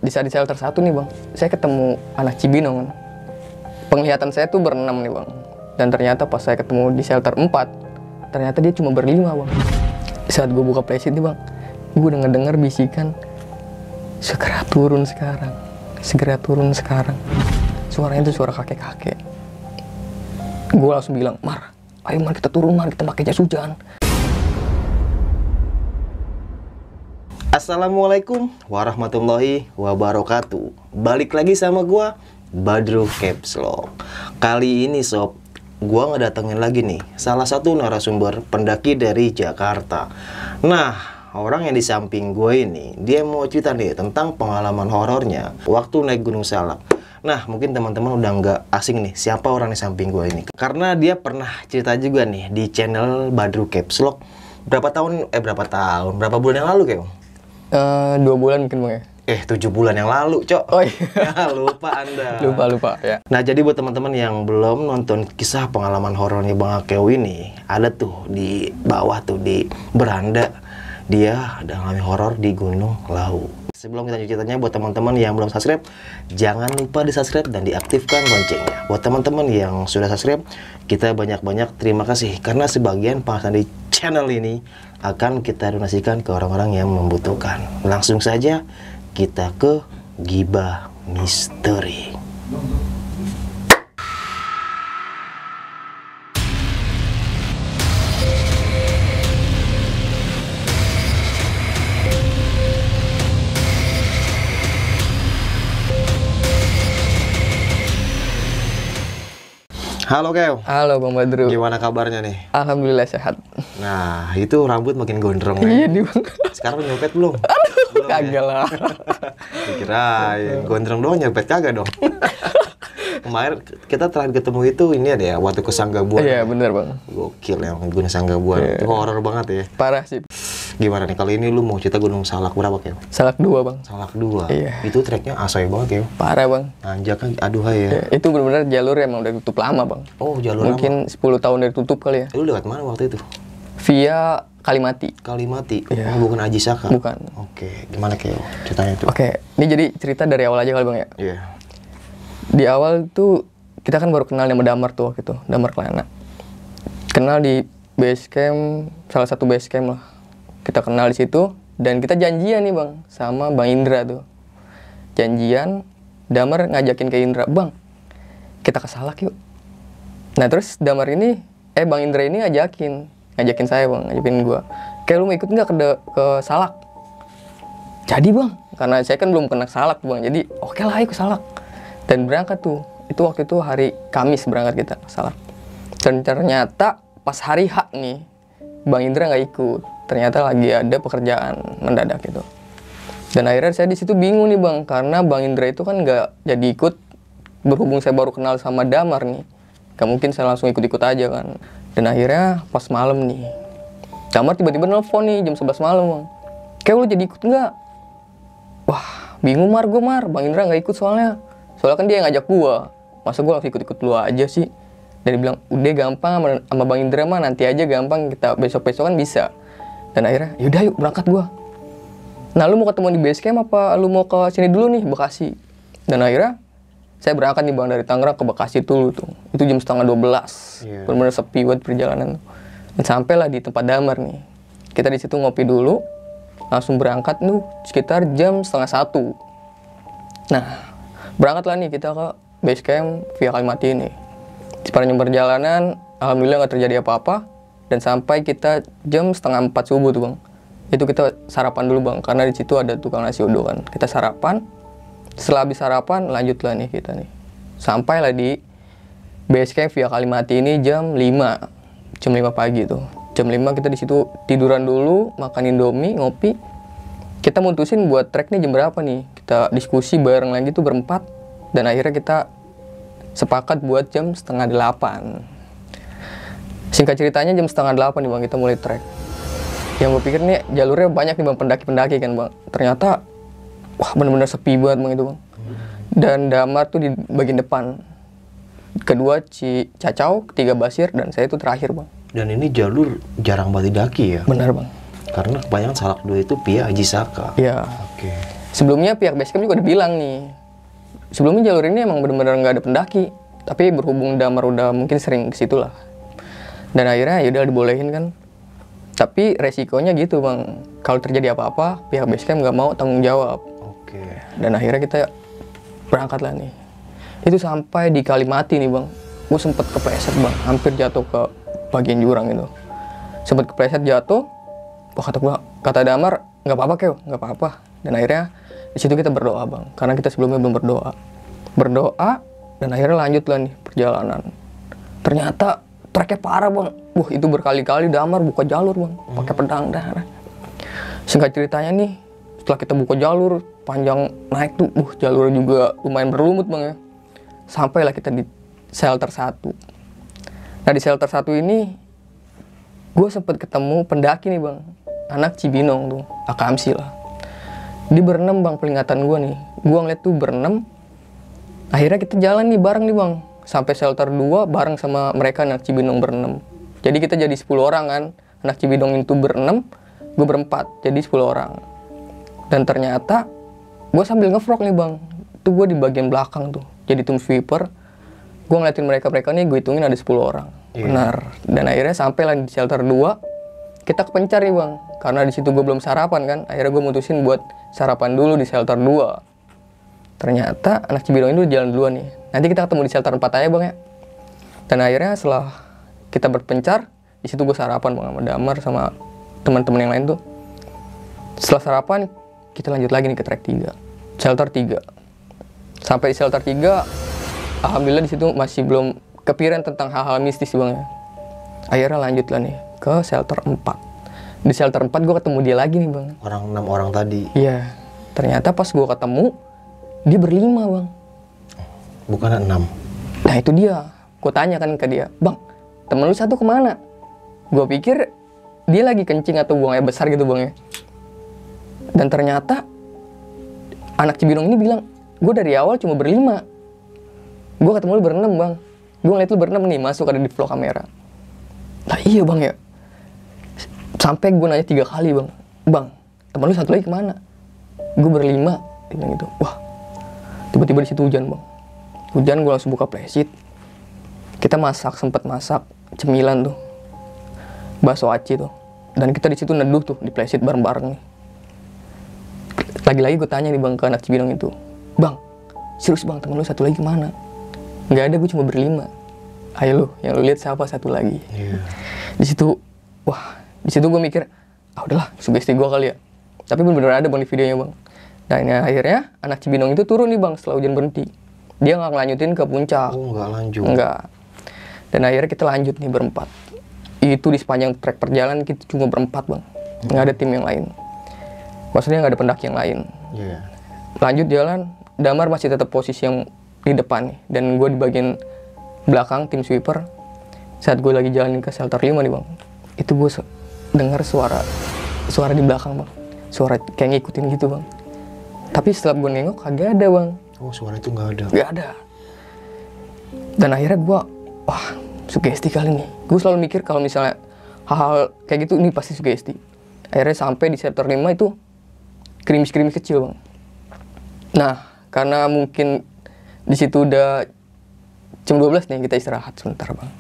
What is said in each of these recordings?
di saat di shelter 1 nih bang, saya ketemu anak Cibinong kan. Penglihatan saya tuh berenam nih bang. Dan ternyata pas saya ketemu di shelter 4, ternyata dia cuma berlima bang. Saat gue buka flashsheet nih bang, gue udah ngedenger bisikan, segera turun sekarang, segera turun sekarang. Suaranya itu suara kakek-kakek. Gue langsung bilang, Mar, ayo Mar kita turun Mar, kita pakai jas hujan. Assalamualaikum warahmatullahi wabarakatuh. Balik lagi sama gua Badru Caps Lock. Kali ini sob, gua ngedatengin lagi nih salah satu narasumber pendaki dari Jakarta. Nah, orang yang di samping gue ini, dia mau cerita nih tentang pengalaman horornya waktu naik Gunung Salak. Nah, mungkin teman-teman udah nggak asing nih siapa orang di samping gue ini, karena dia pernah cerita juga nih di channel Badru Caps Lock berapa bulan yang lalu kayak 2 bulan mungkin bang ya? 7 bulan yang lalu, Cok. Oh iya. Ya, lupa Anda. Lupa ya. Nah, jadi buat teman-teman yang belum nonton kisah pengalaman horornya Bang Akeo ini, ada tuh di bawah tuh di beranda, dia ada ngalami horor di Gunung Lawu. Sebelum kita ceritanya, buat teman-teman yang belum subscribe, jangan lupa di-subscribe dan diaktifkan loncengnya. Buat teman-teman yang sudah subscribe, kita banyak-banyak terima kasih karena sebagian penghasilan di channel ini akan kita donasikan ke orang-orang yang membutuhkan. Langsung saja kita ke Gibah Misteri. Halo Keo. Halo Bang Badru. Gimana kabarnya nih? Alhamdulillah sehat. Nah, itu rambut makin gondrong. Iya nih Bang. Sekarang nyopet belum? Aduh, kagak lah. Kirain gondrong doang, nyopet kagak dong. Kemarin kita terakhir ketemu itu ini ada ya, waktu ke Sanggabuan. Iya bener Bang. Gokil ya, Gunung Sanggabuan. Iya. Itu horor banget ya. Parah sih. Gimana nih, kali ini lu mau cerita Gunung Salak berapa Keo? Salak 2 Bang. Salak 2. Iya. Itu treknya asoy banget Keo. Parah Bang. Nanjak kan, aduhai ya. Ya, itu benar-benar jalur emang udah tutup lama Bang. Oh, jalur Mungkin 10 tahun dari tutup kali ya. lama. Lu lewat mana waktu itu? Via Kalimati. Kalimati. Iya. Oh, bukan Aji Saka. Bukan. Oke, gimana Keo ceritanya tuh? Oke, ini jadi cerita dari awal aja kali Bang ya. Iya. Di awal tuh kita kan baru kenal sama Damar tuh waktu itu, Damar Kelana. Kenal di base camp, salah satu base camp lah. Kita kenal di situ dan kita janjian nih Bang sama Bang Indra tuh. Janjian, Damar ngajakin ke Indra, "Bang, kita ke Salak yuk." Nah, terus Damar ini Bang Indra ini ngajakin saya Bang, ngajakin gua. "Kayak lu mau ikut nggak ke Salak?" Jadi Bang, karena saya kan belum pernah ke Salak Bang. Jadi, oke lah ayo ke Salak. Dan berangkat tuh. Itu waktu itu hari Kamis berangkat kita ke Salak. Dan ternyata pas hari H nih, Bang Indra nggak ikut. Ternyata lagi ada pekerjaan mendadak gitu. Dan akhirnya saya di situ bingung nih Bang, karena Bang Indra itu kan nggak jadi ikut. Berhubung saya baru kenal sama Damar nih, nggak mungkin saya langsung ikut-ikut aja kan. Dan akhirnya pas malam nih, Damar tiba-tiba nelfon nih jam 11 malam Bang. "Kayak lu jadi ikut nggak?" Wah, bingung Mar, Bang Indra nggak ikut soalnya kan dia yang ngajak gua. Masa gua langsung ikut-ikut lu aja sih? Dan dia bilang, "Udah gampang sama Bang Indra mah, nanti aja gampang, kita besok-besok kan bisa." Dan akhirnya, "Yaudah yuk berangkat gua." "Nah, lu mau ketemu di base camp apa lu mau ke sini dulu nih, Bekasi?" Dan akhirnya saya berangkat nih Bang dari Tangerang ke Bekasi dulu tuh. Itu jam setengah 12. Yeah. Benar-benar sepi buat perjalanan. Dan sampailah di tempat Damar nih. Kita di situ ngopi dulu, langsung berangkat tuh sekitar jam setengah 1. Nah, berangkatlah nih kita ke base camp via Kalimati ini. Sepanjang perjalanan, alhamdulillah nggak terjadi apa-apa. Dan sampai kita jam setengah 4 subuh tuh Bang. Itu kita sarapan dulu Bang, karena di situ ada tukang nasi uduk kan. Kita sarapan. Setelah habis sarapan, lanjutlah nih kita nih. Sampailah di base camp via Kalimati ini jam 5. Jam 5 pagi tuh. Jam 5 kita di situ tiduran dulu, makan Indomie, ngopi. Kita mutusin buat trek nih jam berapa nih. Kita diskusi bareng lagi tuh berempat. Dan akhirnya kita sepakat buat jam setengah 8. Singkat ceritanya jam setengah 8 nih Bang, kita mulai trek. Yang gue pikir nih jalurnya banyak nih Bang, pendaki-pendaki kan Bang. Ternyata wah bener-bener sepi banget Bang itu Bang. Dan Damar tuh di bagian depan. Kedua Cacau, ketiga Basir, dan saya itu terakhir Bang. Dan ini jalur jarang banget didaki ya? Benar Bang. Karena kebanyakan Salak 2 itu via Aji Saka. Iya. Oke. Sebelumnya pihak basecamp juga udah bilang nih, sebelumnya jalur ini emang bener-bener nggak ada pendaki, tapi berhubung Damar udah mungkin sering ke situ lah. Dan akhirnya ya udah dibolehin kan. Tapi resikonya gitu bang, kalau terjadi apa-apa pihak basecamp nggak mau tanggung jawab. Oke. Dan akhirnya kita berangkat lah nih. Itu sampai di Kalimati nih bang, gue sempet kepleset bang, hampir jatuh ke bagian jurang itu. Sempet kepleset jatuh, wah kata Damar nggak apa-apa Keo, nggak apa-apa. Dan akhirnya di situ kita berdoa bang, karena kita sebelumnya belum berdoa dan akhirnya lanjut lah nih perjalanan. Ternyata treknya parah bang, wah itu berkali-kali Damar buka jalur bang, pakai pedang dah. Singkat ceritanya nih, setelah kita buka jalur panjang naik tuh, jalurnya juga lumayan berlumut bang ya. Sampailah kita di shelter 1. Nah di shelter 1 ini gue sempet ketemu pendaki nih bang, anak Cibinong tuh, Akamsi lah. Di berenam bang peringatan gue nih, gue ngeliat tuh berenam. Akhirnya kita jalan nih bareng nih bang, sampai shelter 2 bareng sama mereka anak Cibinong berenam. Jadi kita jadi 10 orang kan, anak Cibinong itu berenam, gue berempat, jadi 10 orang. Dan ternyata gue sambil ngevlog nih bang, itu gue di bagian belakang tuh, jadi tim sweeper. Gue ngeliatin mereka nih, gue hitungin ada 10 orang. Benar. Dan akhirnya sampai lah di shelter 2, kita kepencar nih bang, karena di situ gue belum sarapan kan. Akhirnya gue mutusin buat sarapan dulu di shelter 2. Ternyata anak Cibinong itu jalan duluan nih. Nanti kita ketemu di shelter 4 aja bang ya. Dan akhirnya setelah kita berpencar, di situ gue sarapan bang sama Damar sama teman-teman yang lain tuh. Setelah sarapan, kita lanjut lagi nih ke trek 3, shelter 3. Sampai di shelter 3, alhamdulillah di situ masih belum kepikiran tentang hal-hal mistis bang ya. Akhirnya lanjut lah nih ke shelter 4. Di shelter 4 gue ketemu dia lagi nih bang. 6 orang tadi. Iya. Ternyata pas gue ketemu, dia berlima bang. Bukan 6. Nah itu dia. Gue tanya kan ke dia, bang, temen lu satu kemana? Gue pikir dia lagi kencing atau buang air besar gitu bang ya. Dan ternyata anak Cibinong ini bilang, gue dari awal cuma berlima. Gue ketemu lu berenam bang. Gue ngeliat lu berenam nih, masuk ada di vlog kamera. Nah iya bang ya. Sampai gue nanya 3 kali bang, bang, temen lu satu lagi kemana? Gue berlima. Dia bilang gitu. Wah, tiba-tiba di situ hujan bang. Hujan, gue langsung buka flashlight. Kita sempet masak cemilan tuh, bakso aci tuh. Dan kita di situ neduh tuh di flashlight bareng-bareng nih. Lagi-lagi gue tanya nih bang ke anak Cibinong itu, bang, serius bang, temen lu satu lagi kemana? Nggak ada, gue cuma berlima. Ayo lu, yang lu lihat siapa satu lagi? Di situ, wah, di situ gue mikir, udahlah, sugesti gue kali ya. Tapi bener-bener ada bang di videonya bang. Dan akhirnya anak Cibinong itu turun nih bang setelah hujan berhenti. Dia nggak ngelanjutin ke puncak. Oh, nggak lanjut. Nggak. Dan akhirnya kita lanjut nih berempat. Itu di sepanjang trek perjalanan kita cuma berempat bang. Nggak ada tim yang lain. Maksudnya nggak ada pendaki yang lain. Lanjut jalan, Damar masih tetap posisi yang di depan nih. Dan gue di bagian belakang tim sweeper. Saat gue lagi jalan ke shelter 5 nih bang, itu gue dengar suara di belakang bang. Suara kayak ngikutin gitu bang. Tapi setelah gue nengok kagak ada bang. Oh, suara itu nggak ada. Nggak ada. Dan akhirnya gue, wah, sugesti kali nih. Gue selalu mikir kalau misalnya hal-hal kayak gitu ini pasti sugesti. Akhirnya sampai di shelter 5 itu gerimis-gerimis kecil bang. Nah, karena mungkin di situ udah jam 12 nih, kita istirahat sebentar bang.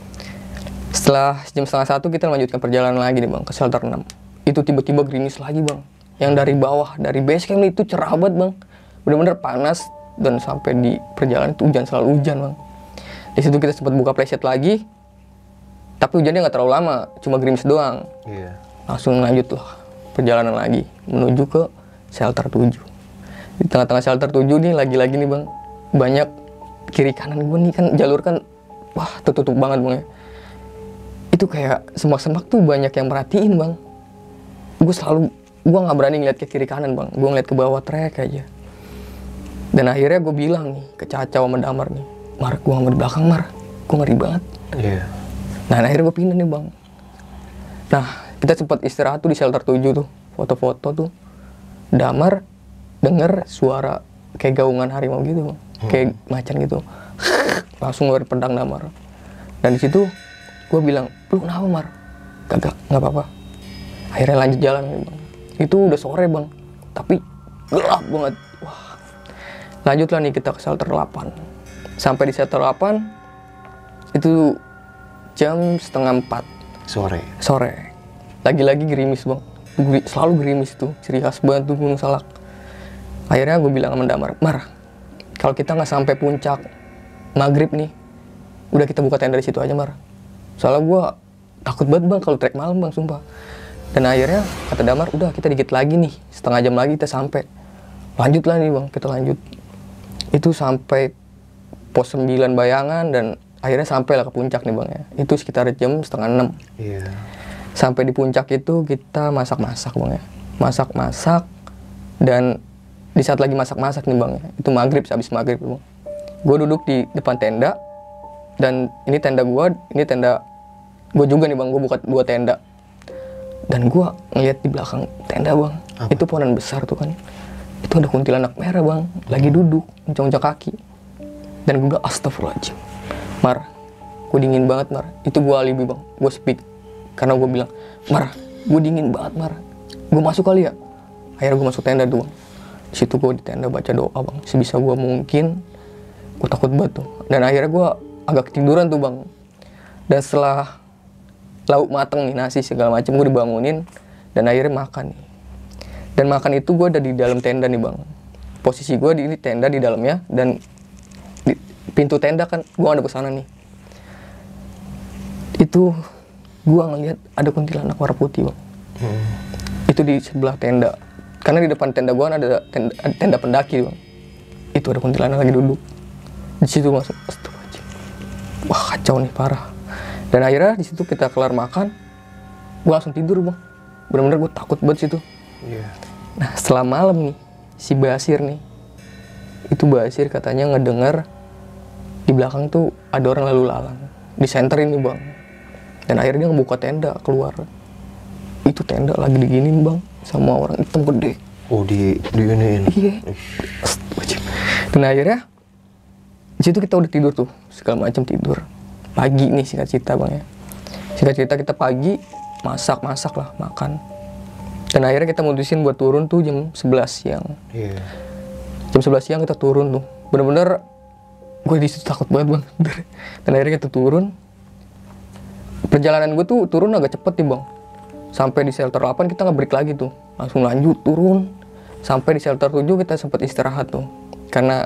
Setelah jam setengah 1 kita lanjutkan perjalanan lagi nih bang ke shelter 6. Itu tiba-tiba gerimis lagi bang. Yang dari bawah, dari base camp itu cerah banget bang. Bener-bener panas, dan sampai di perjalanan itu hujan, selalu hujan bang. Di situ kita sempat buka flashlight lagi, tapi hujannya nggak terlalu lama, cuma gerimis doang. Langsung lanjut lah perjalanan lagi menuju ke shelter 7. Di tengah-tengah shelter 7 nih lagi-lagi nih bang, banyak kiri kanan gue nih kan jalur kan, wah tertutup banget bang ya. Itu kayak semak-semak tuh banyak yang merhatiin bang. Gue nggak berani ngeliat ke kiri kanan bang, gue ngeliat ke bawah trek aja. Dan akhirnya gue bilang nih ke Caca sama Damar nih, Mar, gue nggak mau di belakang Mar, gue ngeri banget. Nah akhirnya gue pindah nih bang. Nah kita sempat istirahat tuh di shelter 7 tuh, foto-foto tuh. Damar denger suara kayak gaungan harimau gitu bang, kayak macan gitu. Langsung ngeluarin pedang Damar. Dan di situ gue bilang, lu kenapa Mar? Kagak, nggak apa-apa. Akhirnya lanjut jalan nih bang. Itu udah sore bang, tapi gelap banget. Wah, lanjutlah nih kita ke shelter 8. Sampai di shelter 8 itu jam setengah 4 sore. Lagi-lagi gerimis bang, selalu gerimis tuh, ciri khas banget tuh Gunung Salak. Akhirnya gue bilang sama Damar, Mar, kalau kita nggak sampai puncak maghrib nih, udah kita buka tenda di situ aja Mar. Soalnya gue takut banget bang kalau trek malam bang, sumpah. Dan akhirnya kata Damar, udah kita dikit lagi nih, setengah jam lagi kita sampai. Lanjut lah nih bang, kita lanjut. Itu sampai pos 9 Bayangan dan akhirnya sampailah ke puncak nih bang ya. Itu sekitar jam setengah 6. Iya. Sampai di puncak itu kita masak-masak bang ya. Masak-masak dan di saat lagi masak-masak nih bang ya. Itu maghrib, habis maghrib bang. Gue duduk di depan tenda dan ini tenda gue, ini tenda gue juga nih bang. Gue buka 2 tenda dan gue ngeliat di belakang tenda bang. Apa? Itu pohon besar tuh kan. Itu ada kuntilanak merah bang, lagi duduk, mencong-cong kaki. Dan gue bilang astagfirullahaladzim, Mar, gue dingin banget Mar. Itu gue alibi bang, gue speak. Karena gue bilang, Mar, gue dingin banget Mar. Gue masuk kali ya. Akhirnya gue masuk tenda tuh bang. Di situ gue di tenda baca doa bang, sebisa gue mungkin. Gue takut banget tuh. Dan akhirnya gue agak ketiduran tuh bang. Dan setelah lauk mateng nih, nasi segala macam, gue dibangunin. Dan akhirnya makan nih. Dan makan itu gue ada di dalam tenda nih bang. Posisi gue di tenda di dalamnya. Dan di pintu tenda kan, gue ada ke sana nih. Itu gue ngeliat ada kuntilanak warna putih bang. Itu di sebelah tenda. Karena di depan tenda gue ada tenda pendaki bang. Itu ada kuntilanak lagi duduk. Di situ masuk, astagfirullahaladzim. Wah kacau nih parah. Dan akhirnya di situ kita kelar makan, gue langsung tidur bang. Bener-bener gue takut banget situ. Iya. Nah setelah malam nih, si Basir nih, itu Basir katanya ngedengar di belakang tuh ada orang lalu lalang. Disenterin nih bang. Dan akhirnya dia ngebuka tenda keluar. Itu tenda lagi diginin bang, sama orang hitam gede. Oh di iniin. Iya. Dan akhirnya di situ kita udah tidur tuh, segala macam tidur. Pagi nih singkat cerita bang ya. Singkat cerita kita pagi masak lah, makan. Dan akhirnya kita mutusin buat turun tuh jam 11 siang. Iya. Jam 11 siang kita turun tuh. Bener-bener gue di situ takut banget bang. Dan akhirnya kita turun. Perjalanan gue tuh turun agak cepet nih bang. Sampai di shelter 8 kita nggak break lagi tuh. Langsung lanjut turun. Sampai di shelter 7 kita sempat istirahat tuh. Karena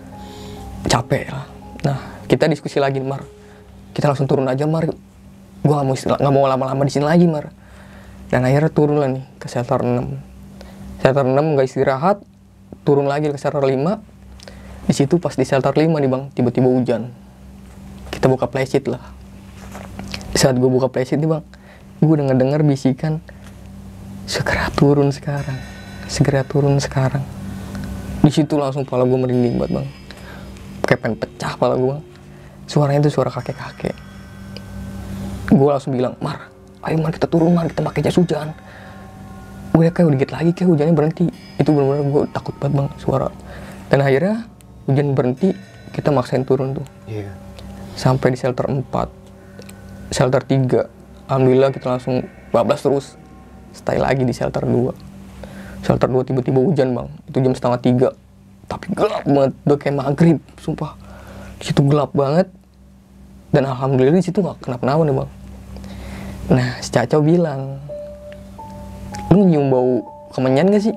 capek lah. Nah kita diskusi lagi Mar. Kita langsung turun aja Mar. Gue nggak mau lama-lama di sini lagi Mar. Dan akhirnya turun lah nih ke shelter 6. Shelter 6 nggak istirahat. Turun lagi ke shelter 5. Di situ pas di shelter 5 nih bang, tiba-tiba hujan. Kita buka flashlight lah. Di saat gue buka flashlight nih bang, gue udah ngedenger bisikan, segera turun sekarang, segera turun sekarang. Di situ langsung kepala gue merinding banget bang, kayak pengen pecah kepala gue. Suaranya itu suara kakek-kakek. Gue langsung bilang, Mar, ayo Mar kita turun Mar, kita pakai jas hujan. Gue kayak udah dikit lagi kayak hujannya berhenti. Itu benar-benar gue takut banget bang suara. Dan akhirnya hujan berhenti, kita maksain turun tuh. Iya. Sampai di shelter 4, shelter 3, alhamdulillah kita langsung bablas terus. Stay lagi di shelter 2. Shelter 2 tiba-tiba hujan bang, itu jam setengah 3. Tapi gelap banget, udah kayak maghrib, sumpah. Di situ gelap banget. Dan alhamdulillah di situ nggak kenapa-napa nih bang. Nah si Cacau bilang, lu nyium bau kemenyan gak sih?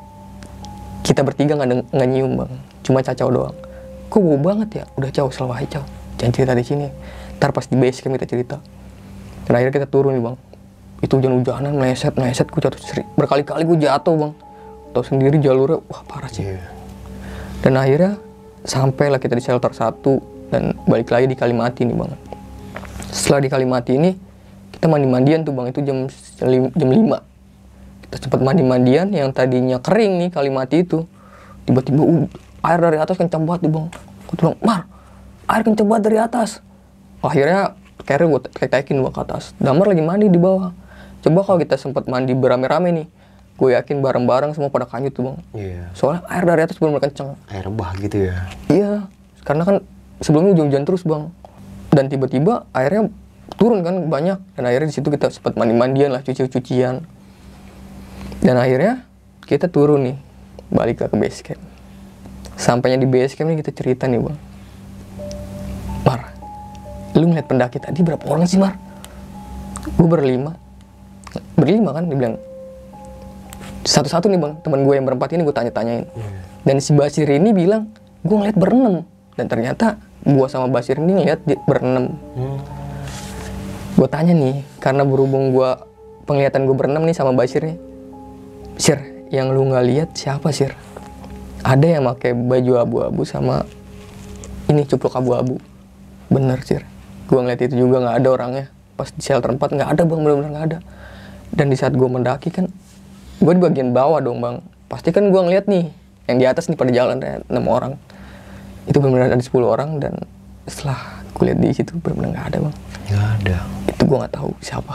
Kita bertiga nggak nyium bang, cuma Cacau doang. Kok bau banget ya? Udah Cau, selalu aja Cau, jangan cerita di sini. Ntar pas di base camp kita cerita. Dan akhirnya kita turun nih bang. Itu hujan-hujanan, meleset, gue jatuh berkali-kali gue jatuh bang. Tahu sendiri jalurnya, wah parah sih. Iya. Dan akhirnya sampailah kita di shelter 1 dan balik lagi di Kalimati nih bang. Setelah di Kalimati ini kita mandi-mandian tuh bang, itu jam 5. Kita sempat mandi-mandian yang tadinya kering nih Kalimati itu. Tiba-tiba air dari atas kencang banget nih bang. Gue bilang, Mar, air kencang banget dari atas. Akhirnya carrier gue tek-tekin bang ke atas. Damar lagi mandi di bawah. Coba kalau kita sempat mandi berame-rame nih, gue yakin bareng-bareng semua pada kanyut tuh bang. Iya. Soalnya air dari atas benar-benar kencang. Air bah gitu ya. Iya, karena kan sebelumnya hujan-hujan terus bang. Dan tiba-tiba airnya turun kan banyak. Dan akhirnya di situ kita sempat mandi-mandian lah, cuci-cucian. Dan akhirnya kita turun nih. balik ke base camp. Sampainya di base camp nih kita cerita nih bang. Mar, lu ngeliat pendaki tadi berapa orang sih Mar? Gue berlima kan, dibilang. Satu-satu nih bang, teman gue yang berempat ini gue tanya-tanyain. Dan si Basir ini bilang, gue ngeliat berenam. Dan ternyata gue sama Basir ini ngeliat berenam. Gue tanya nih, karena berhubung gue penglihatan gue berenam nih sama Basir nih. Sir, yang lu nggak lihat siapa Sir? Ada yang pakai baju abu-abu sama ini cupluk abu-abu. Bener Sir, gue ngeliat itu juga nggak ada orangnya. Pas di shelter 4 nggak ada bang, bener-bener nggak ada. Dan di saat gue mendaki kan, gue di bagian bawah dong bang. Pasti kan gue ngeliat nih, yang di atas nih pada jalan ya, 6 orang. Itu benar-benar ada 10 orang dan setelah gue lihat di situ benar-benar nggak ada bang. Nggak ada. Itu gue nggak tahu siapa.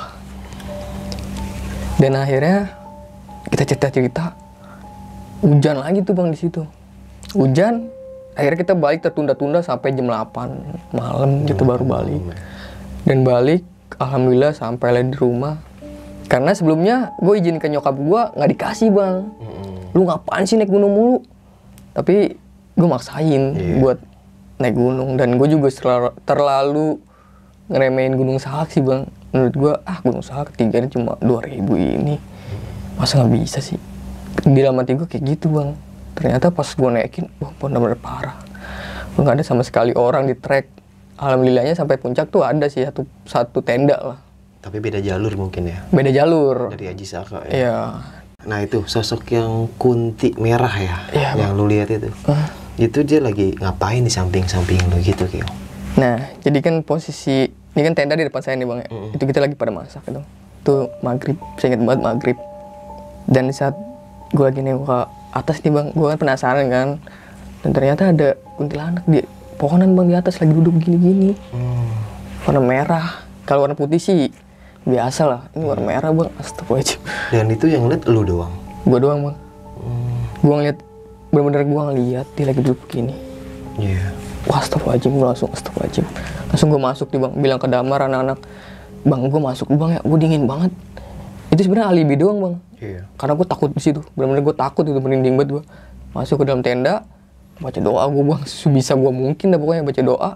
Dan akhirnya kita cerita-cerita, hujan lagi tuh bang di situ. Hujan, akhirnya kita balik tertunda-tunda sampai jam 8 malam gitu baru balik. Dan balik, alhamdulillah sampai lah di rumah. Karena sebelumnya gue izin ke nyokap gue nggak dikasih bang. Lu ngapain sih naik gunung mulu? Tapi gue maksain buat naik gunung. Dan gue juga terlalu ngeremehin Gunung Salak sih bang. Menurut gue, Gunung Salak ketinggiannya cuma 2.000 ini. Masa nggak bisa sih? Di dalam hati gue kayak gitu bang. Ternyata pas gue naikin, wah bener-bener parah. Nggak ada sama sekali orang di trek. Alhamdulillahnya sampai puncak tuh ada sih satu tenda lah. Tapi beda jalur mungkin ya? Beda jalur. Dari Haji Saka ya? Iya. Nah itu sosok yang kunti merah ya? Iya, yang lu lihat itu? Itu dia lagi ngapain di samping-samping lu gitu Kyo? Nah, jadi kan posisi, ini kan tenda di depan saya nih bang ya. Itu kita lagi pada masak gitu. Itu maghrib, saya ingat banget maghrib. Dan di saat gue lagi nengok ke atas nih bang, gue kan penasaran kan. Dan ternyata ada kuntilanak di pohonan bang di atas lagi duduk gini-gini. Warna merah. Kalau warna putih sih biasa lah. Ini warna merah bang, astagfirullahaladzim. Dan itu yang lihat lu doang? Gue doang bang. Gue ngeliat, bener-bener gue ngeliat dia lagi duduk begini. Iya. Wah astagfirullahaladzim, gue langsung astagfirullahaladzim. Langsung gue masuk nih bang, bilang ke Damar anak-anak, bang gue masuk bang ya, gue dingin banget. Itu sebenarnya alibi doang bang. Iya. Karena gue takut di situ, bener-bener gue takut itu, merinding banget gue. Masuk ke dalam tenda, baca doa gue bang, sebisa gue mungkin dah pokoknya baca doa.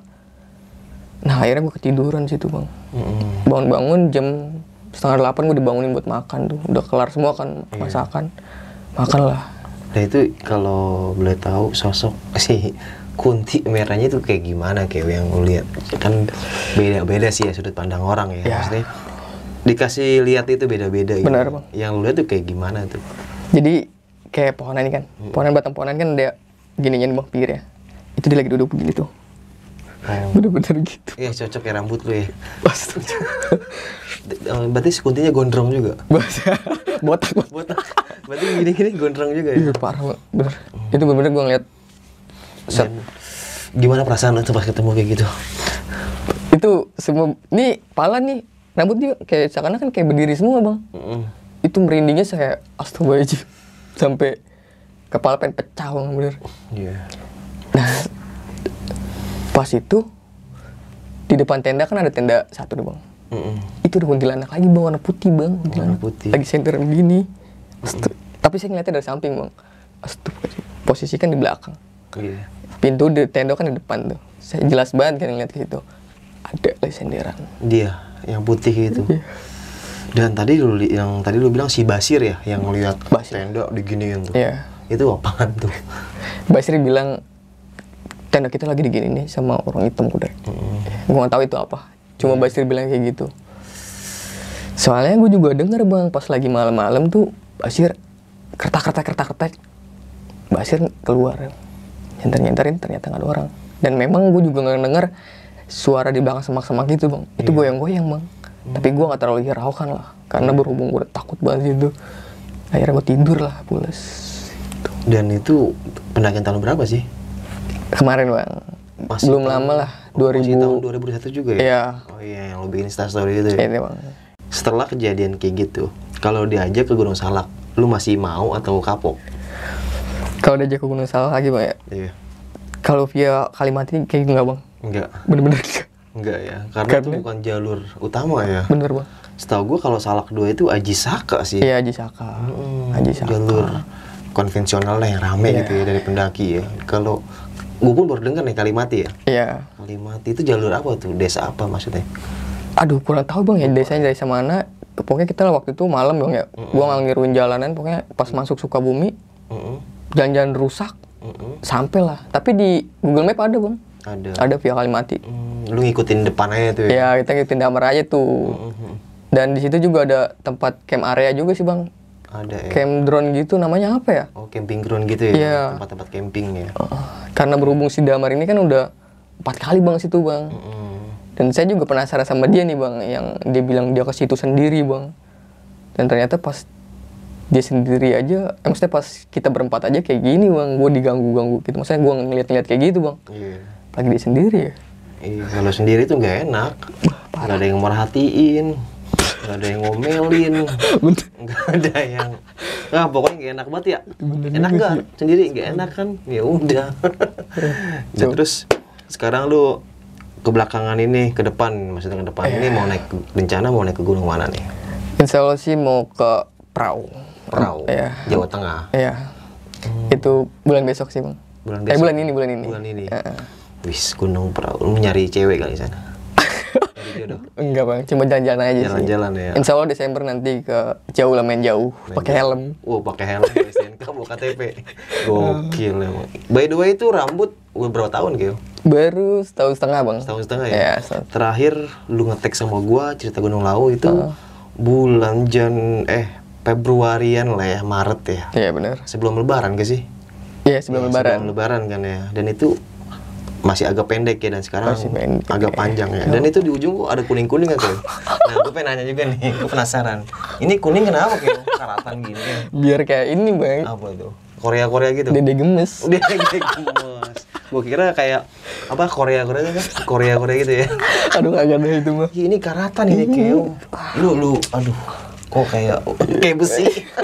Nah akhirnya gue ketiduran situ bang. Bangun-bangun jam 7:30 gue dibangunin buat makan tuh. Udah kelar semua kan masakan. Makan lah. Nah itu kalau boleh tahu sosok si kunti merahnya itu kayak gimana kayak yang lu lihat? Kan beda-beda sih ya sudut pandang orang ya. Maksudnya dikasih lihat itu beda-beda gitu. Benar bang. Yang lu lihat tuh kayak gimana tuh? Jadi kayak pohonan ini kan. Pohonan batang pohonan kan ada gininya nih bang pinggir ya. Itu dia lagi duduk begini tuh. Bener-bener gitu. Iya cocok ya rambut lu ya. Berarti si kuntinya gondrong juga? Botak. Berarti gini-gini gondrong juga ya? Iya parah bener. Itu bener-bener gue ngeliat. Gimana perasaan lu tuh pas ketemu kayak gitu? Itu semua, nih pala nih, rambut dia kayak seakan-akan kayak berdiri semua bang. Itu merindingnya saya astagfirullahaladzim. Sampai kepala pengen pecah bang bener. Iya. Nah pas itu di depan tenda kan ada tenda satu nih bang. Itu ada kuntilanak lagi bang, warna putih bang. Warna putih. Lagi senteran begini. Tapi saya ngeliatnya dari samping bang. Astagfirullahaladzim. Posisi kan di belakang. Iya. Pintu di tenda kan di depan tuh. Saya jelas banget kan ngeliat ke situ. Ada lagi senderan. Dia yang putih gitu. Iya. Dan tadi yang tadi lu bilang si Basir ya yang ngeliat tenda diginiin tuh. Iya. Itu apaan tuh? Basir bilang tenda kita lagi digini nih sama orang hitam kuda. Gue gak tahu itu apa. Cuma Basir bilang kayak gitu. Soalnya gue juga denger bang pas lagi malam-malam tuh Basir kertak. Basir keluar. Nyenter-nyenterin ternyata gak ada orang. Dan memang gue juga gak denger suara di belakang semak-semak gitu bang. Itu goyang-goyang bang. Tapi gue gak terlalu hiraukan lah. Karena berhubung gue udah takut banget situ. Akhirnya gue tidur lah pules. Dan itu pendakian tahun berapa sih? Kemarin bang. Masih belum lama lah. Masih tahun 2021 juga ya? Iya. Oh iya yang lu bikin Instastory itu ya? Ini bang. Setelah kejadian kayak gitu, kalau diajak ke Gunung Salak, lu masih mau atau kapok? Kalau diajak ke Gunung Salak lagi bang ya? Iya. Kalau via Kalimantan kayak gitu nggak bang? Enggak. Bener-bener enggak. Enggak ya, karena itu bukan jalur utama ya. Bener bang. Setahu gue kalau Salak 2 itu Haji Saka sih. Iya Haji Saka. Haji Saka. Jalur konvensional lah yang rame gitu ya dari pendaki ya. Kalau gue pun baru dengar nih Kalimati ya. Iya. Kalimati itu jalur apa tuh? Desa apa maksudnya? Aduh, kurang tahu bang ya desanya desa mana. Pokoknya kita waktu itu malam bang ya. Gua nggak ngiruin jalanan. Pokoknya pas masuk Sukabumi, jalan-jalan rusak, sampai lah. Tapi di Google Map ada bang. Ada via Kalimati. Lu ngikutin depan aja tuh ya? Ya kita ngikutin damar aja tuh. Dan di situ juga ada tempat camp area juga sih bang. Ada ya. Camp drone gitu namanya apa ya? Oh, camping ground gitu ya? Iya. Tempat-tempat camping ya? Karena berhubung si damar ini kan udah 4 kali bang situ bang. Dan saya juga penasaran sama dia nih bang, yang dia bilang dia ke situ sendiri bang. Dan ternyata pas dia sendiri aja, maksudnya pas kita berempat aja kayak gini bang, gue diganggu-ganggu gitu. Maksudnya gue ngeliat-ngeliat kayak gitu bang. Iya. Lagi dia sendiri ya. Iya, kalau sendiri tuh nggak enak. Nggak ada yang merhatiin, nggak ada yang ngomelin, nggak ada yang, nah pokoknya nggak enak banget ya. Enak nggak? Sendiri nggak enak kan? Ya udah. Dan terus sekarang lu ke belakangan ini, ke depan, maksudnya ke depan ini mau naik, rencana mau naik ke gunung mana nih? Insya Allah sih mau ke Prau. Prau, Iya. Jawa Tengah. Iya. Itu bulan besok sih bang. Bulan besok. Bulan ini. Bulan ini. Wis, Gunung Prau. Lu nyari cewek kali di sana? Nyari jodoh? Enggak bang, cuma jalan-jalan aja sih. Jalan-jalan ya. Insya Allah Desember nanti ke jauh lah, main jauh, pakai helm. Pakai helm, STNK, bawa KTP. Gokil emang. By the way itu rambut udah berapa tahun Keo? Baru setahun setengah bang. Setahun setengah ya? Iya, Terakhir lu nge-tag sama gua cerita Gunung Lawu itu bulan Februarian lah ya, Maret ya. Iya benar. Sebelum Lebaran gak sih? Iya sebelum Lebaran. Sebelum Lebaran kan ya. Dan itu masih agak pendek ya, dan sekarang agak panjang ya. Dan itu di ujung kok ada kuning-kuning kan Keo? Nah gue pengen nanya juga nih, gue penasaran. Ini kuning kenapa Keo? Karatan gini kan? Biar kayak ini bang. Apa tuh? Korea-Korea gitu? Dede gemes. Dede gemes. Gue kira kayak apa Korea-Korea kan? Korea-Korea gitu ya. Aduh kagak ada itu mah. Ini karatan ini Keo. Lu aduh. Kok kayak besi.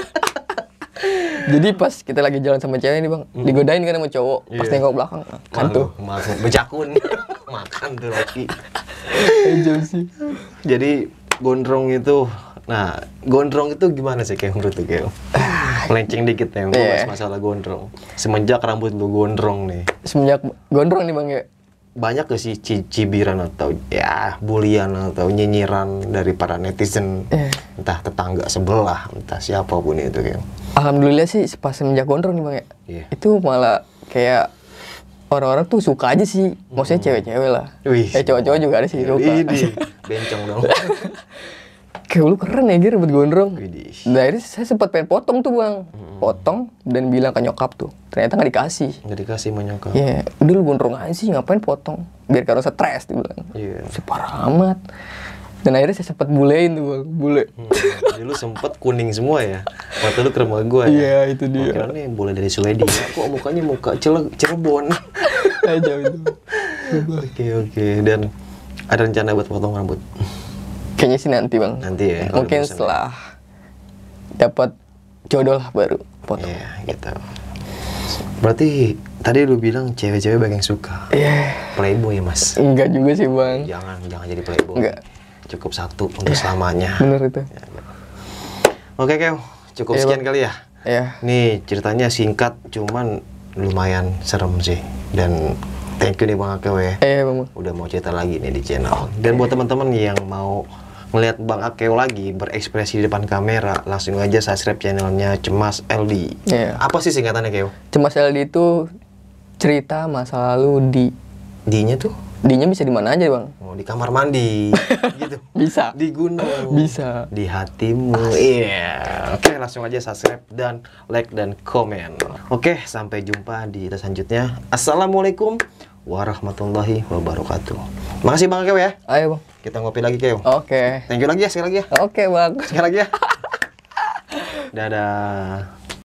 Jadi pas kita lagi jalan sama cewek nih bang, digodain kan sama cowok, pas tengok belakang, kan tuh. Bejakun. Makan tuh Rocky. Jauh sih. Jadi gondrong itu, nah gondrong itu gimana sih kayak menurut lu Keo? Melenceng dikit ya, bahas masalah gondrong. Semenjak rambut lu gondrong nih. Semenjak gondrong nih bang ya. Banyak gak sih cibiran atau ya bulian atau nyinyiran dari para netizen, entah tetangga sebelah, entah siapapun itu Keo? Alhamdulillah sih pas semenjak gondrong nih bang ya. Itu malah kayak orang-orang tuh suka aja sih, maksudnya cewek-cewek lah. Cowok-cowok juga ada sih suka. Bencong dong. Kayak lu keren ya rambut gondrong. Dari saya sempat pengen potong tuh bang, potong dan bilang ke nyokap tuh, ternyata nggak dikasih. Nggak dikasih sama nyokap. Iya, udah lu gondrong aja sih, ngapain potong? Biar karo stres dia bilang. Separah amat. Dan akhirnya saya sempat bulein tuh bang, bule. Jadi lu sempet kuning semua ya? Waktu lu ke rumah gua ya? Iya itu dia. Kira nih boleh dari Swedia, kok mukanya muka Cirebon? Aja itu. Oke. Dan ada rencana buat potong rambut? Kayaknya sih nanti bang. Nanti ya? Mungkin setelah dapat jodoh lah baru potong. Iya gitu. Berarti tadi lu bilang cewek-cewek banyak yang suka. Iya. Playboy ya mas? Enggak juga sih bang. Jangan jadi playboy. Enggak. Cukup satu untuk selamanya. Bener itu. Ya, oke Keo, cukup sekian kali ya. Iya. Nih ceritanya singkat, cuman lumayan serem sih. Dan thank you nih Bang Akeo ya. Bang. Udah mau cerita lagi nih di channel. Dan buat teman-teman yang mau ngelihat Bang Akeo lagi berekspresi di depan kamera, langsung aja subscribe channelnya Cemas LD. Iya. Apa sih singkatannya Keo? Cemas LD itu cerita masa lalu di. D-nya tuh? D-nya bisa di mana aja bang? Oh, di kamar mandi. Gitu. Bisa. Di gunung. Bisa. Di hatimu. Iya. Oke, langsung aja subscribe dan like dan komen. Oke, sampai jumpa di video selanjutnya. Assalamualaikum warahmatullahi wabarakatuh. Makasih Bang Akeo ya. Ayo bang. Kita ngopi lagi Keo. Oke. Thank you lagi ya, sekali lagi ya. Oke bang. Sekali lagi ya. Dadah.